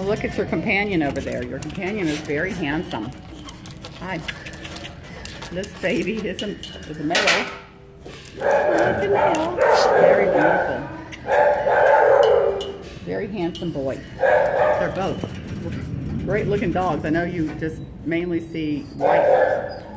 look at your companion over there. Your companion is very handsome. Hi. This baby is a male. It's a male. Very beautiful. Very handsome boy. They're both great looking dogs. I know you just mainly see white